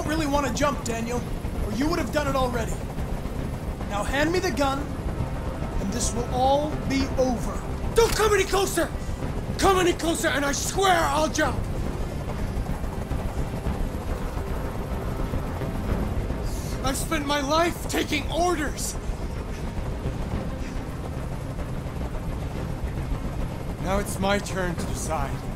don't really want to jump, Daniel, or you would have done it already. Now hand me the gun, and this will all be over. Don't come any closer! Come any closer, and I swear I'll jump! I've spent my life taking orders! Now it's my turn to decide.